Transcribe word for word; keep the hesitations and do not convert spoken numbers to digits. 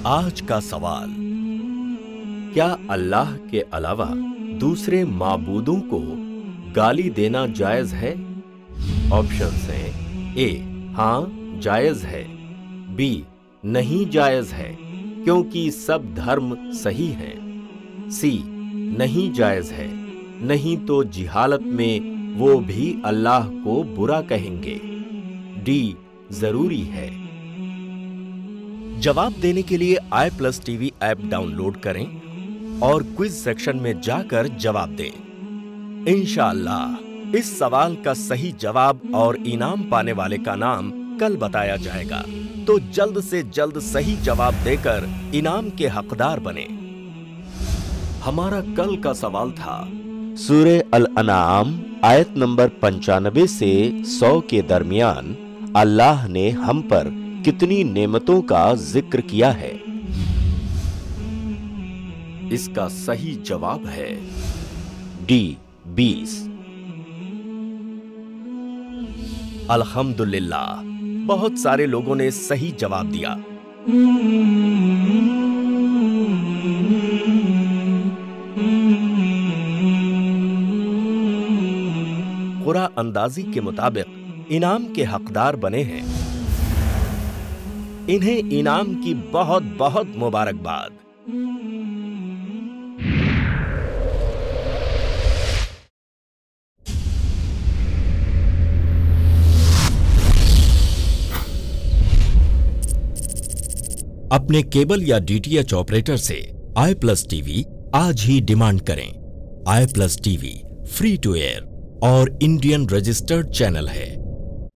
आज का सवाल, क्या अल्लाह के अलावा दूसरे माबूदों को गाली देना जायज है? ऑप्शंस हैं ए हां जायज है, बी नहीं जायज है क्योंकि सब धर्म सही हैं, सी नहीं जायज है नहीं तो जिहालत में वो भी अल्लाह को बुरा कहेंगे, डी जरूरी है। जवाब देने के लिए I plus TV app download करें और क्विज सेक्शन में जाकर जवाब दें। इंशाअल्लाह इस सवाल का सही जवाब और इनाम पाने वाले का नाम कल बताया जाएगा, तो जल्द से जल्द सही जवाब देकर इनाम के हकदार बने। हमारा कल का सवाल था, सूरे अल अनाम आयत नंबर पंचानबे से सौ के दरमियान अल्लाह ने हम पर कितनी नेमतों का जिक्र किया है? इसका सही जवाब है डी बीस। अल्हम्दुलिल्लाह, बहुत सारे लोगों ने सही जवाब दिया। कुरा अंदाजी के मुताबिक इनाम के हकदार बने हैं। इन्हें इनाम की बहुत बहुत मुबारकबाद। अपने केबल या डीटीएच ऑपरेटर से आई प्लस टीवी आज ही डिमांड करें। I plus TV free to air और इंडियन रजिस्टर्ड चैनल है।